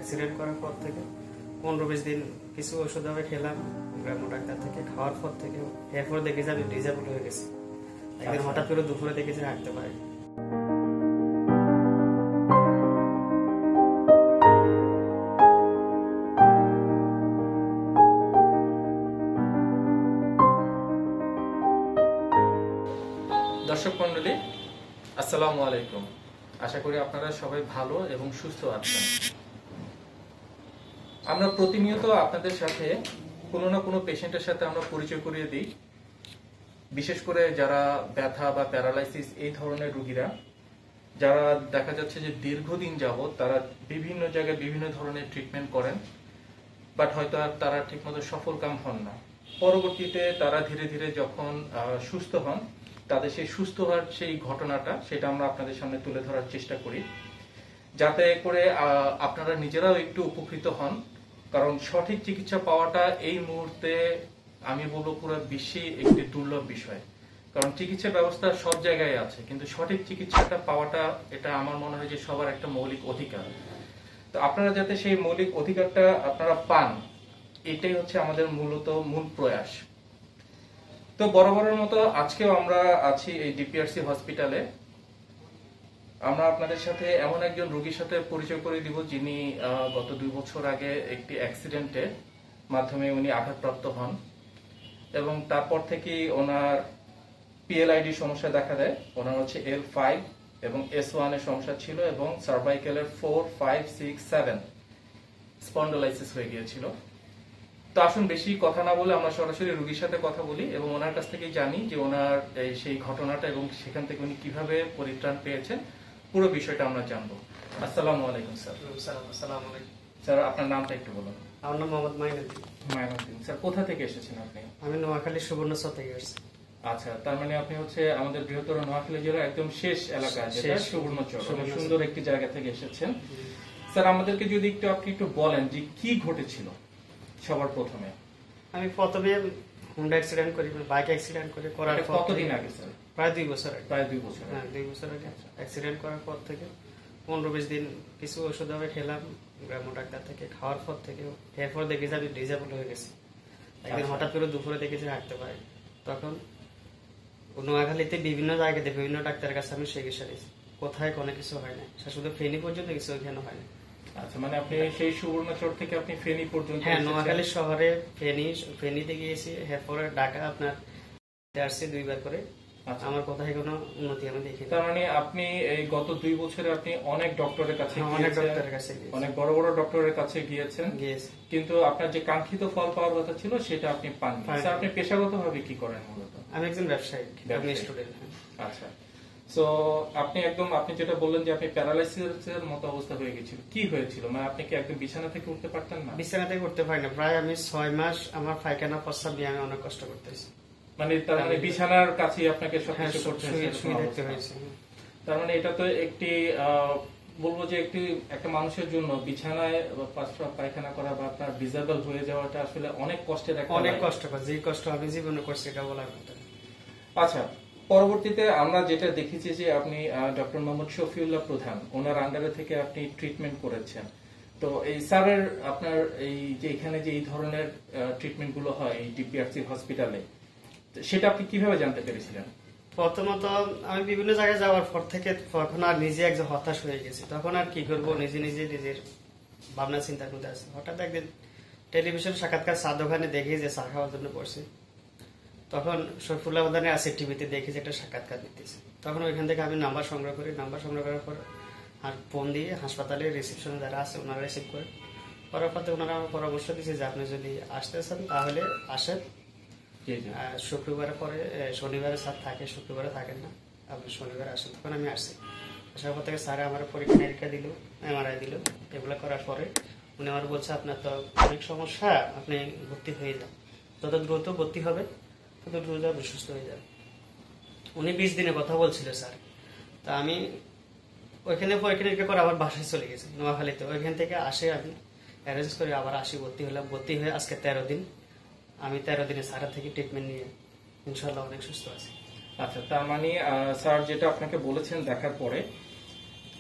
Accident করার পর থেকে 15-20 দিন কিছু ওষুধ আমি খেলাম গ্রাম্য ডাক্তার থেকে। খাওয়ার পর থেকে এরপর দেখি যে আমি ডিজেবল হয়ে গেছি। একদিন হঠাৎ করে দুপুরে দেখেছি হাঁটতে পারি। দর্শক মণ্ডলী, আসসালামু আলাইকুম। আশা করি আপনারা সবাই ভালো এবং সুস্থ আছেন। আমরা প্রতিনিয়ত আপনাদের সাথে কোনো না কোনো পেশেন্টের সাথে আমরা পরিচয় করিয়ে দিই, বিশেষ করে যারা ব্যথা বা প্যারালাইসিস এই ধরনের রোগীরা, যারা দেখা যাচ্ছে যে দীর্ঘদিন যাবত তারা বিভিন্ন জায়গায় বিভিন্ন ধরনের ট্রিটমেন্ট করেন, বাট হয়তো আর তারা ঠিকমতো সফলকাম হন না। পরবর্তীতে তারা ধীরে ধীরে যখন সুস্থ হন, তাদের সেই সুস্থ হওয়ার সেই ঘটনাটা সেটা আমরা আপনাদের সামনে তুলে ধরার চেষ্টা করি, যাতে করে আপনারা নিজেরাও একটু উপকৃত হন। কারণ সঠিক চিকিৎসা পাওয়াটা এই মুহূর্তে আমি বলবো পুরো বিশ্বে একটি দুর্লভ বিষয়। কারণ চিকিৎসা ব্যবস্থা সব জায়গায় আছে, কিন্তু সঠিক চিকিৎসাটা পাওয়াটা এটা আমার মনে হয় যে সবার একটা মৌলিক অধিকার। তো আপনারা যাতে সেই মৌলিক অধিকারটা আপনারা পান, এটাই হচ্ছে আমাদের মূল প্রয়াস। তো বরাবরের মতো আজকেও আমরা আছি এই ডিপিআরসি হসপিটালে। আমরা আপনাদের সাথে এমন একজন রোগীর সাথে পরিচয় করে দিব, যিনি গত 2 বছর আগে একটি অ্যাক্সিডেন্টের মাধ্যমে উনি আঘাতপ্রাপ্ত হন এবং তারপর থেকে ওনার পিএলআইডি সমস্যা দেখা দেয়। ওনার হচ্ছে L5 এবং S1 এর সমস্যা ছিল এবং সার্ভাইকেলের 4, 5, 6, 7 স্পন্ডোলাইসিস হয়ে গিয়েছিল। তো আসুন বেশি কথা না বলে আমরা সরাসরি রোগীর সাথে কথা বলি এবং ওনার কাছ থেকে জানি যে ওনার সেই ঘটনাটা এবং সেখান থেকে উনি কিভাবে পরিত্রাণ পেয়েছেন, পুরো বিষয়টা আমরা জানবো। আসসালামু আলাইকুম স্যার। আসসালামু আলাইকুম স্যার, আপনার নামটা একটু বলুন। আমার নাম মোহাম্মদ মাইনুদ্দিন। মাইনুদ্দিন স্যার, কোথা থেকে এসেছেন আপনি? আমি নোয়াখালী সুবর্ণচর থেকে এসেছি। আচ্ছা, তার মানে আপনি হচ্ছে আমাদের বৃহত্তর নোয়াখালী জেলার একদম শেষ এলাকা, যেটা সুবর্ণচর, সুন্দর একটি জায়গা থেকে এসেছেন। স্যার, আমাদেরকে যদি আপনি একটু বলেন যে কি ঘটেছিল সবার প্রথমে। আমি প্রথমে হুন্ডা অ্যাক্সিডেন্ট করি, বাইক অ্যাক্সিডেন্ট করার পর কতদিন আগে স্যার? প্রায় 2 বছর আগে। প্রায় 2 বছর। হ্যাঁ, 2 বছর আগে অ্যাক্সিডেন্ট করার পর থেকে 15-20 দিন কিছু ওষুধ আমি খেলাম গ্রাম্য ডাক্তার থেকে। খাওয়ার পর থেকে এরপর দেখেছি আমি ডিজেবল হয়ে গেছি। একদিন হঠাৎ করে দুপুরে দেখেছি হাঁটতে পারি। তখন নোয়াখালীতে বিভিন্ন জায়গাতে বিভিন্ন ডাক্তারের কাছে আমি চিকিৎসা নিয়েছি, কোথায় কোনো কিছু হয় না। শুধু ফেনী পর্যন্ত কিছু ওইখানে হয় না। আচ্ছা, মানে আপনি সেই সুবর্ণচর থেকে আপনি ফেনী পর্যন্ত? হ্যাঁ, নোয়াখালী শহরে ফেনীতে গিয়েছি, এরপরে ঢাকা আপনার আসছি 2 বার করে। আমার কোথায় কোনো উন্নতি আমি দেখিনি। তার মানে আপনি এই গত 2 বছরে আপনি অনেক ডক্টরের কাছে গিয়েছেন, অনেক বড় বড় ডক্টরের কাছে গিয়েছেন, কিন্তু আপনার যে কাঙ্ক্ষিত ফল পাওয়ার কথা ছিল সেটা আপনি পাননি। স্যার, আপনি পেশাগতভাবে কি করেন মূলত? আমি একজন ব্যবসায়ী, আমি স্টুডেন্ট। আচ্ছা, সো আপনি যেটা বললেন যে আপনি প্যারালাইসিসের মতো অবস্থা হয়ে গিয়েছিল, কি হয়েছিল? মানে আপনি কি একদম বিছানা থেকে উঠতে পারতেন না? বিছানা থেকে উঠতে পারি না, প্রায় আমি 6 মাস আমার পায়খানা প্রস্রাব নিয়ে আমি অনেক কষ্ট করতেছি। মানে তার মানে বিছানার কাছেই আপনাকে সবকিছু করতে হয়েছে। তার মানে এটা তো একটি বলবো যে একটা মানুষের জন্য বিছানায় প্রস্রাব পায়খানা করা বা আপনার ডিসেবল হয়ে যাওয়াটা আসলে অনেক কষ্টের, অনেক কষ্টকর। যে কষ্ট আমি জীবনে করছি এটা বলার কথা। আচ্ছা, পরবর্তীতে আমরা যেটা দেখেছি যে আপনি ডক্টর মোহাম্মদ শফিউল্লাহ প্রধান, ওনার আন্ডারে থেকে আপনি ট্রিটমেন্ট করেছেন। তো এই স্যারের আপনার এই যে এখানে যে এই ধরনের ট্রিটমেন্ট গুলো হয় এই ডিপিআরসি হসপিটালে, সেটা আপনি কিভাবে জানতে পেরেছিলেন? প্রথমত আমি বিভিন্ন জায়গায় যাওয়ার পর থেকে তখন আর নিজে একজন হতাশ হয়ে গেছি। তখন আর কি করবো, নিজের ভাবনা চিন্তার মধ্যে আছে। হঠাৎ একদিন টেলিভিশন সাক্ষাৎকার চা দোকানে দেখি যে চা খাওয়ার জন্য পড়ছে। তখন শফিউল্লাহ প্রধানের আছে টিভিতে দেখি যে একটা সাক্ষাৎকার দিতেছে। তখন ওইখান থেকে আমি নাম্বার সংগ্রহ করার পর আর ফোন দিয়ে হাসপাতালে রিসেপশনে যারা আছে ওনারা রিসিভ করে করার পর ওনারা আমার পরামর্শ দিয়েছে যে আপনি যদি আসতে চান তাহলে আসেন। শুক্রবারে পরে শনিবারে স্যার থাকে, শুক্রবারে থাকেন না, আপনি শনিবারে আসেন। তখন আমি আসছি। আসার পর থেকে স্যার আমার পরীক্ষা নিরীক্ষা দিল, MRI দিল। এগুলো করার পরে উনি আমার বলছে আপনার তো অনেক সমস্যা, আপনি ভর্তি হয়ে যান। যত দ্রুত ভর্তি হবে তত দ্রুত আপনি সুস্থ হয়ে যাবেন। উনি 20 দিনের কথা বলছিল স্যার। তা আমি ওইখানে পরীক্ষা নিরীক্ষা করে আবার বাসায় চলে গেছি নোয়াখালীতে। ওইখান থেকে আসে আমি অ্যারেঞ্জ করে আবার আসি, ভর্তি হলাম। ভর্তি হয়ে আজকে 13 দিন। আমি 13 দিনে স্যারের থেকে ট্রিটমেন্ট নিয়ে ইনশাল্লাহ অনেক সুস্থ আছি। আচ্ছা, তার মানে স্যার যেটা আপনাকে বলেছেন দেখার পরে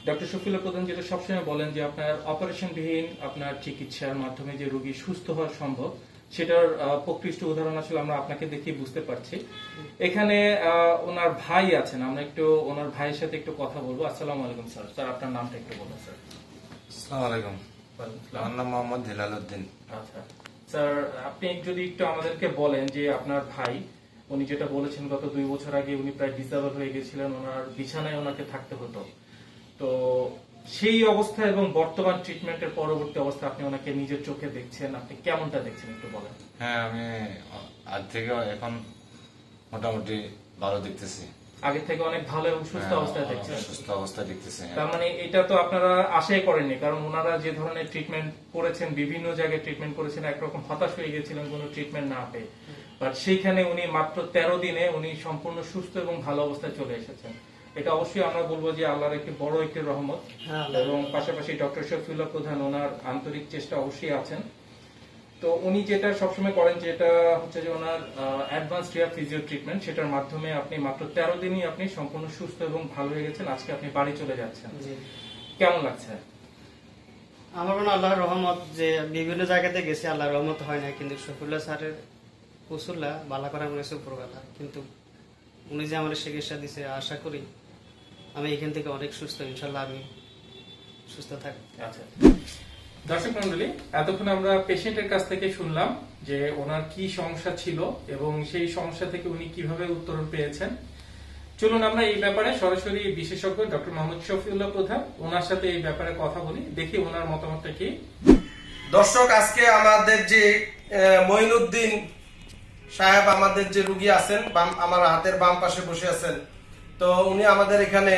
ডক্টর শফিউল্লাহ প্রধান যেটা সবসময় বলেন যে আপনার অপারেশনবিহীন আপনার চিকিৎসার মাধ্যমে যে রোগী সুস্থ হওয়া সম্ভব, সেটার প্রকৃষ্ট উদাহরণ আসলে আমরা আপনাকে দেখে বুঝতে পারছি। এখানে ওনার ভাই আছেন, আমরা একটু ওনার ভাইয়ের সাথে একটু কথা বলবো। আসসালামু আলাইকুম স্যার। স্যার আপনার নামটা একটু বলুন স্যার। আসসালামু আলাইকুম, আমার নাম মোহাম্মদ হেলাল উদ্দিন। আচ্ছা স্যার, আপনি যদি একটু আমাদেরকে বলেন যে আপনার ভাই, উনি যেটা বলেছেন গত 2 বছর আগে উনি প্রায় ডিসেবল হয়ে গেছিলেন, ওনার বিছানায় ওনাকে থাকতে হতো, তো সেই অবস্থা এবং বর্তমান ট্রিটমেন্টের পরবর্তী অবস্থা আপনি ওনাকে নিজের চোখে দেখছেন, আপনি কেমনটা দেখছেন একটু বলেন। হ্যাঁ, আমি আজ থেকে এখন মোটামুটি ভালো দেখতেছি, আগে থেকে অনেক ভালো এবং সুস্থ অবস্থায় দেখছেন। সুস্থ অবস্থায় দেখতেছি। তার মানে এটা তো আপনারা আশাই করেননি, কারণ ওনারা যে ধরনের ট্রিটমেন্ট করেছেন, বিভিন্ন জায়গায় ট্রিটমেন্ট করেছেন, একরকম হতাশ হয়ে গেছিলেন কোনো ট্রিটমেন্ট না পেয়ে, বাট সেইখানে উনি মাত্র 13 দিনে উনি সম্পূর্ণ সুস্থ এবং ভালো অবস্থায় চলে এসেছেন। এটা অবশ্যই আমরা বলবো যে আল্লাহর একটি বড় একটি রহমত, এবং পাশাপাশি ডক্টর শফিউল্লাহ প্রধান ওনার আন্তরিক চেষ্টা অবশ্যই আছেন। তো উনি যেটা সবসময় করেন, যেটা হচ্ছে যে ওনার অ্যাডভান্স রিহ্যাব ফিজিও ট্রিটমেন্ট, সেটার মাধ্যমে আপনি মাত্র 13 দিনই আপনি সম্পূর্ণ সুস্থ এবং ভালো হয়ে গেছেন। আজকে আপনি বাড়ি চলে যাচ্ছেন, কেমন লাগছে? আমার মনে হয় আল্লাহর রহমত, যে বিভিন্ন জায়গাতে গেছি আল্লাহর রহমত হয় না, কিন্তু শফিউল্লাহ স্যারের উসুল্লাহ বালা করা মনে হচ্ছে উপরবেলা, কিন্তু উনি যে আমাদের চিকিৎসা দিছে, আশা করি আমি এখান থেকে অনেক সুস্থ, ইনশাল্লাহ আমি সুস্থ থাকবো। আচ্ছা দর্শক মন্ডলী, এতক্ষণ আমরা পেশেন্টের কাছ থেকে শুনলাম যে ওনার কি সমস্যা ছিল এবং সেই সমস্যা থেকে উনি কিভাবে উত্তরণ পেয়েছেন। চলুন আমরা এই ব্যাপারে সরাসরি বিশেষজ্ঞ ডক্টর মোহাম্মদ শফিউল্লাহ প্রধান, ওনার সাথে এই ব্যাপারে কথা বলি, দেখি ওনার মতামতটা কি। দর্শক, আজকে আমাদের যে মঈনুদ্দিন সাহেব, আমাদের যে রুগী আছেন, আমার হাতের বাম পাশে বসে আছেন, তো উনি আমাদের এখানে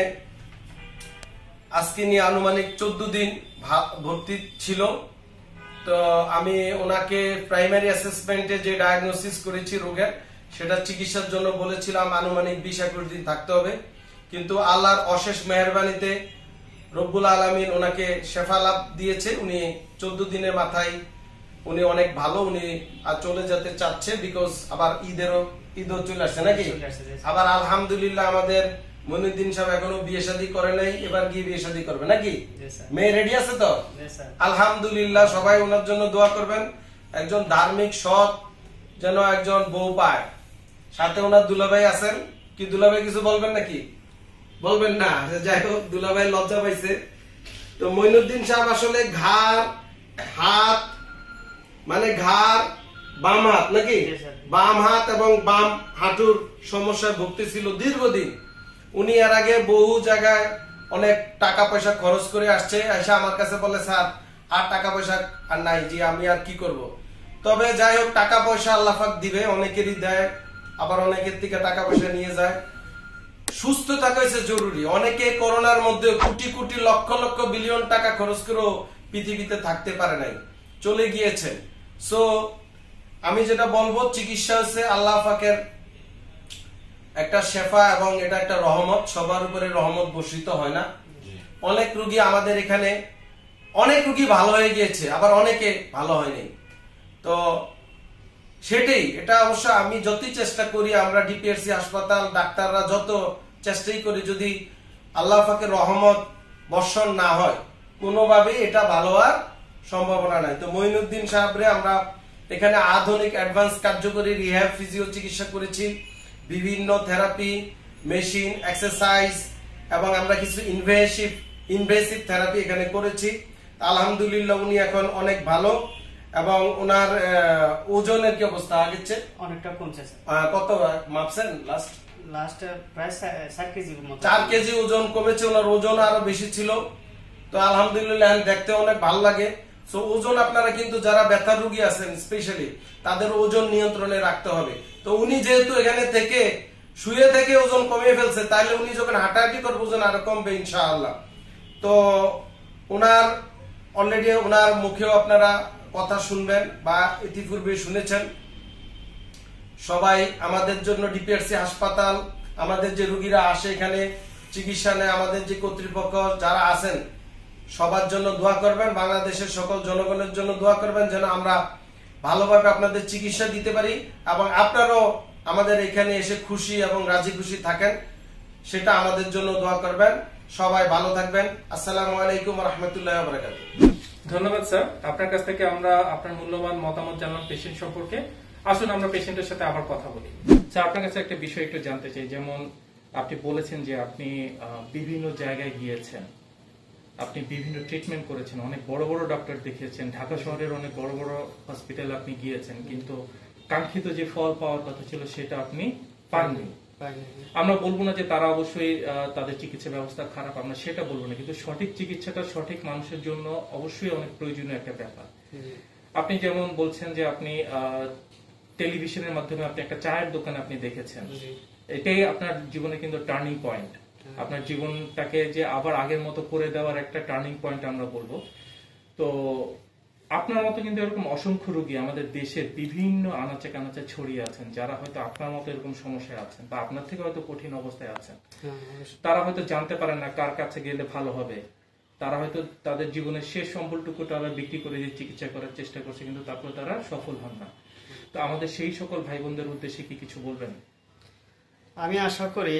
আজকে নিয়ে আনুমানিক 14 দিন ভর্তি ছিল। তো আমি ওনাকে প্রাইমারি অ্যাসেসমেন্টে যে ডায়াগনোসিস করেছি রোগের, সেটা চিকিৎসার জন্য বলেছিলাম আনুমানিক 20-21 দিন থাকতে হবে, কিন্তু আল্লাহর অশেষ মেহেরবানিতে রব্বুল আলামিন ওনাকে শেফা লাভ দিয়েছে। উনি 14 দিনের মাথায় উনি অনেক ভালো, উনি আর চলে যেতে চাচ্ছে, বিকজ আবার ঈদও চলে আসছে নাকি। আবার আলহামদুলিল্লাহ আমাদের মঈনুদ্দিন সাহেব এখনো বিয়ে শাদী করে নাই, এবার গিয়ে বিয়ে শাদী করবে নাকি। মেয়ে রেডি আছে তো? আলহামদুলিল্লাহ, সবাই ওনার জন্য দোয়া করবেন। একজন ধার্মিক সৎ যেন একজন বউ পায়। সাথে ওনার দুলাভাই আছেন, কি দুলাভাই কিছু বলবেন নাকি? বলবেন না? যাই হোক, দুলাভাই লজ্জা পাইছে। তো মঈনুদ্দিন সাহেব আসলে ঘাড়, হাত, মানে ঘাড়, বাম হাত নাকি, বাম হাত এবং বাম হাঁটুর সমস্যায় ভুগতেছিল দীর্ঘদিন। উনি এর আগে বহু জায়গায় অনেক টাকা পয়সা খরচ করে আসছে, এসে আমার কাছে বলে স্যার আর টাকা পয়সা আর নাই, জি আমি আর কি করব। তবে যাই হোক, টাকা পয়সা আল্লাহ পাক দিবে, অনেকেরই দেয়, আবার অনেকের থেকে টাকা পয়সা নিয়ে যায়। সুস্থ থাকা হচ্ছে জরুরি। অনেকে করোনার মধ্যে কোটি কোটি লক্ষ লক্ষ বিলিয়ন টাকা খরচ করেও পৃথিবীতে থাকতে পারে নাই, চলে গিয়েছে। সো আমি যেটা বলবো, চিকিৎসা হচ্ছে আল্লাহ পাকের একটা শেফা এবং এটা একটা রহমত, সবার উপরে রহমত বর্ষিত হয় না। অনেক রোগী আমাদের এখানে, অনেক রোগী ভালো হয়ে গিয়েছে, আবার অনেকে ভালো হয়নি। তো সেটাই, এটা অবশ্য আমি যতই চেষ্টা করি, আমরা ডিপিআরসি হাসপাতাল ডাক্তাররা যত চেষ্টাই করি, যদি আল্লাহ পাকের রহমত বর্ষণ না হয় কোনোভাবেই এটা ভালো হওয়ার সম্ভাবনা নাই। তো মঈনুদ্দিন সাহেবরে আমরা এখানে আধুনিক অ্যাডভান্স কার্যকরী রিহ্যাব ফিজিও চিকিৎসা করেছি, বিভিন্ন থেরাপি, মেশিন, এক্সারসাইজ এবং আমরা কিছু ইনভেসিভ থেরাপি এখানে করেছি। আলহামদুলিল্লাহ উনি এখন অনেক ভালো, এবং ওনার ওজনের কি অবস্থা? আগের চেয়ে অনেকটা কমছে। কত মাপছেন? লাস্ট প্রায় 4 কেজি মতো। 4 কেজি ওজন কমেছে। ওনার ওজন আরো বেশি ছিল। তো আলহামদুলিল্লাহ দেখতে অনেক ভালো লাগে। সো ওজন আপনারা কিন্তু যারা ব্যথার রোগী আছেন স্পেশালি, তাদের ওজন নিয়ন্ত্রণে রাখতে হবে। তো উনি যেহেতু এখানে থেকে শুয়ে থেকে ওজন কমিয়ে ফেলছে, তাহলে উনি যখন হাঁটাহাঁটি করবে ওজন আরো কমবে ইনশাআল্লাহ। তো ওনার অলরেডি ওনার মুখেও আপনারা কথা শুনবেন বা ইতিপূর্বে শুনেছেন। সবাই আমাদের জন্য ডিপিআরসি হাসপাতাল, আমাদের যে রোগীরা আসে এখানে চিকিৎসা নেয়, আমাদের যে কর্তৃপক্ষ যারা আছেন, সবার জন্য দোয়া করবেন। বাংলাদেশের সকল জনগণের জন্য দোয়া করবেন, যেন আমরা ভালোভাবে আপনাদের চিকিৎসা দিতে পারি এবং আপনারাও আমাদের এখানে এসে খুশি এবং রাজি খুশি থাকেন, সেটা আমাদের জন্য দোয়া করবেন। সবাই ভালো থাকবেন। আসসালামু আলাইকুম ওয়া রাহমাতুল্লাহি ওয়া বারাকাতুহু। ধন্যবাদ স্যার, আপনার কাছ থেকে আমরা আপনার মূল্যবান মতামত জানলাম পেশেন্ট সম্পর্কে। আসুন আমরা পেশেন্টের সাথে আবার কথা বলি। স্যার, আপনার কাছে একটা বিষয় একটু জানতে চাই। যেমন আপনি বলেছেন যে আপনি বিভিন্ন জায়গায় গিয়েছেন, আপনি বিভিন্ন ট্রিটমেন্ট করেছেন, অনেক বড় বড় ডক্টর দেখিয়েছেন, ঢাকা শহরের অনেক বড় বড় হসপিটালে আপনি গিয়েছেন, কিন্তু কাঙ্ক্ষিত যে ফল পাওয়ার কথা ছিল সেটা আপনি পাননি। আমরা বলবো না যে তারা অবশ্যই তাদের চিকিৎসা ব্যবস্থা খারাপ, আমরা সেটা বলবো না, কিন্তু সঠিক চিকিৎসাটা সঠিক মানুষের জন্য অবশ্যই অনেক প্রয়োজনীয় একটা ব্যাপার। আপনি যেমন বলছেন যে আপনি টেলিভিশনের মাধ্যমে আপনি একটা চায়ের দোকান আপনি দেখেছেন, এটাই আপনার জীবনে কিন্তু টার্নিং পয়েন্ট। আপনার জীবনটাকে যে আবার আগের মতো করে দেওয়ার একটা টার্নিং পয়েন্ট আমরা বলবো। তো আপনার মতো কিন্তু এরকম অসংখ্য রোগী আমাদের দেশের বিভিন্ন আনাচে কানাচে ছড়িয়ে আছেন, যারা হয়তো আপনার মতো এরকম সমস্যায় আছেন বা আপনার থেকে হয়তো কঠিন অবস্থায় আছেন। তারা হয়তো জানতে পারেন না কার কাছে গেলে ভালো হবে। তারা হয়তো তাদের জীবনের শেষ সম্বলটুকু তারা বিক্রি করে দিয়ে চিকিৎসা করার চেষ্টা করছে, কিন্তু তারপর তারা সফল হন না। তো আমাদের সেই সকল ভাই বোনদের উদ্দেশ্যে কি কিছু বলবেন? আমি আশা করি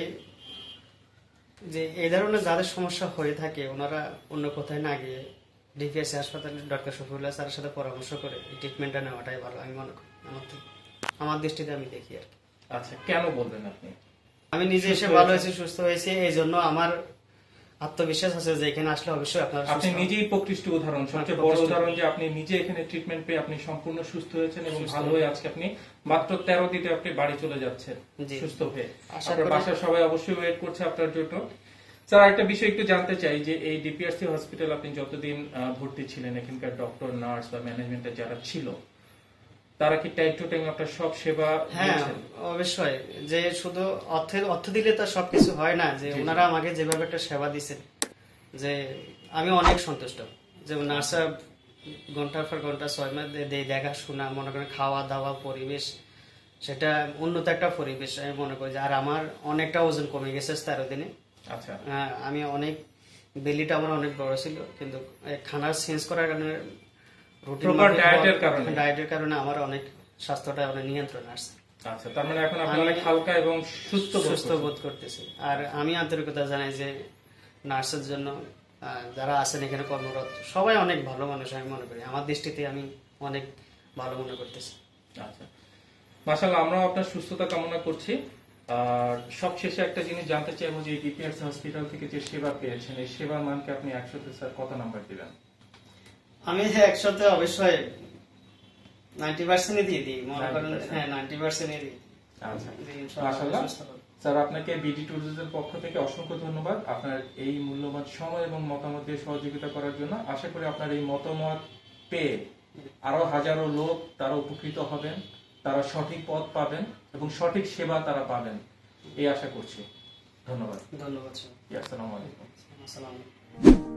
যে এই ধরনের যাদের সমস্যা হয়ে থাকে ওনারা অন্য কোথায় না গিয়ে ডিপিএসসি হাসপাতালে ডক্টর শফিউল্লাহ স্যারের সাথে পরামর্শ করে ট্রিটমেন্টটা নেওয়াটাই ভালো আমি মনে করি। আমার দৃষ্টিতে আমি দেখি আর কি। আচ্ছা, কেন বলবেন আপনি? আমি নিজে এসে ভালো হয়েছি, সুস্থ হয়েছি, এই জন্য আমার আত্মবিশ্বাস আছে যে এখানে আসলে অবশ্যই আপনারা আপনি নিজেই প্রকৃষ্ট উদাহরণ, সবচেয়ে বড় উদাহরণ যে আপনি নিজে এখানে ট্রিটমেন্ট পেয়ে আপনি সম্পূর্ণ সুস্থ হয়েছেন এবং ভালো হয়ে আজকে আপনি মাত্র 13 দিনে আপনি বাড়ি চলে যাচ্ছেন সুস্থ হয়ে। আপনার বাসার সবাই অবশ্যই ওয়েট করছে আপনার জন্য। স্যার, একটা বিষয় একটু জানতে চাই যে এই ডিপিআরসি হসপিটাল আপনি যতদিন ভর্তি ছিলেন, এখানকার ডক্টর, নার্স বা ম্যানেজমেন্টের যারা ছিল তারা কি টাইম টু টাইম আপনার সব সেবা? হ্যাঁ, অবশ্যই। যে শুধু অর্থ দিলে তো সবকিছু হয় না, যে ওনারা আমাকে যেভাবে একটা সেবা দিচ্ছেন যে আমি অনেক সন্তুষ্ট। যে নার্সরা ঘন্টার পর ঘন্টা 6 মাস দেখাশোনা, মনে করেন খাওয়া দাওয়া, পরিবেশ, সেটা উন্নত একটা পরিবেশ আমি মনে করি। আর আমার অনেকটা ওজন কমে গেছে 13 দিনে। আচ্ছা, আমি অনেক বেলিটা আমার অনেক বড় ছিল, কিন্তু খানা চেঞ্জ করার কারণে ডায়েটের কারণে আমার অনেক স্বাস্থ্যটা অনেক নিয়ন্ত্রণ আসছে। আচ্ছা, তার মানে এখন আপনি অনেক হালকা এবং সুস্থ বোধ করতেছি। আর আমি আন্তরিকতা জানাই যে নার্সের জন্য যারা আছেন এখানে কর্মরত সবাই অনেক ভালো মানুষ আমি মনে করি। আমার দৃষ্টিতে আমি অনেক ভালো মনে করতেছি। আচ্ছা, মাশাআল্লাহ, আমরাও আপনার সুস্থতা কামনা করছি। আর সবশেষে একটা জিনিস জানতে চাইবো যে ডিপিআরসি হসপিটাল থেকে যে সেবা পেয়েছেন, এই সেবার মানকে আপনি 100-তে স্যার কত নাম্বার দিবেন? আমি 100-তে অবশ্যই 90% দিয়ে দিই, মনে করেন। হ্যাঁ, 90% দিই। আচ্ছা, মাশাআল্লাহ স্যার, আপনাকে বিডি ট্যুরিজমের পক্ষ থেকে অসংখ্য ধন্যবাদ আপনার এই মূল্যবান সময় এবং মতামত দিয়ে সহযোগিতা করার জন্য। আশা করি আপনার এই মতামত পেয়ে আরো হাজারো লোক তারা উপকৃত হবেন, তারা সঠিক পথ পাবেন এবং সঠিক সেবা তারা পাবেন, এই আশা করছি। ধন্যবাদ। ধন্যবাদ। আসসালামু আলাইকুম। আসসালামু আলাইকুম।